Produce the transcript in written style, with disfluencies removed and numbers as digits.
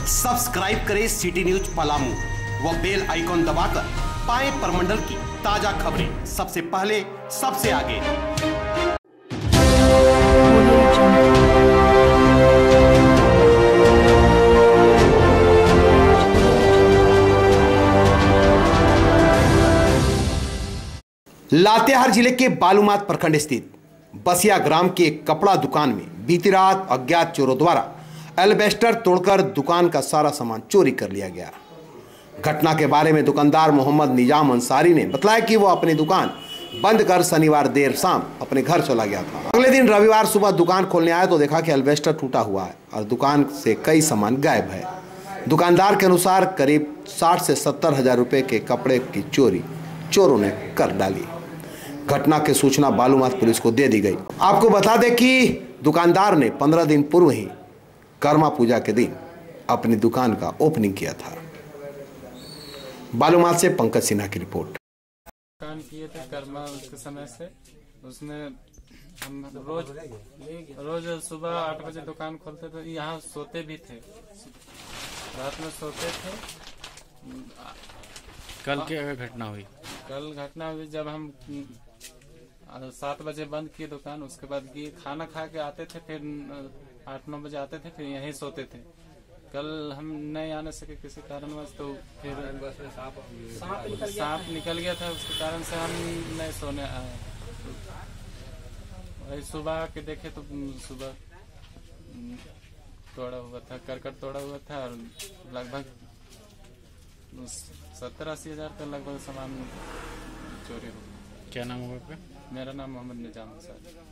Subscribe करें city news Palamu व bell icon दबाकर पाएं प्रमंडल की ताजा खबरें सबसे पहले सबसे आगे। लातेहार जिले के बालूमाथ प्रखंड स्थित बसिया ग्राम के एक कपड़ा दुकान में बीती रात अज्ञात चोरों द्वारा एल्वेस्टर तोड़कर दुकान का सारा सामान चोरी कर लिया गया। घटना के बारे में दुकानदार मोहम्मद निजाम अंसारी ने बताया कि वो अपनी दुकान बंद कर शनिवार देर शाम अपने घर चला गया था। अगले दिन रविवार सुबह दुकान खोलने आया तो देखा कि एल्वेस्टर टूटा हुआ है और दुकान से कई सामान गायब है। दुकानदार के अनुसार करीब 60 से 70 हजार रुपए के कपड़े की चोरी चोरों ने कर डाली। घटना की सूचना बालूमाथ पुलिस को दे दी गई। आपको बता दें कि दुकानदार ने 15 दिन पूर्व ही कर्मा पूजा के दिन अपनी दुकान का ओपनिंग किया था। बालूमाथ से पंकज सिन्हा की रिपोर्ट। दुकान किए थे कर्मा उसके समय से उसने हम रोज सुबह 8 बजे दुकान खोलते थे। यहाँ सोते भी थे, रात में सोते थे। कल क्या घटना हुई? कल घटना हुई जब हम 7 बजे बंद किए दुकान। उसके बाद खाना खा के आते थे, फिर 8-9 बजे आते थे, फिर यहीं सोते थे। कल हम नहीं आने सके किसी कारणवश, तो फिर सांप निकल गया था। उसके कारण से हम नहीं सोने आए। वही सुबह के देखे तो सुबह तोड़ा हुआ था, करकट तोड़ा हुआ था और लगभग 70-80 हजार का लगभग सामान चोरी हो गया। क्या नाम होगा आपका? मेरा नाम मोहम्मद निजाम अंसारी।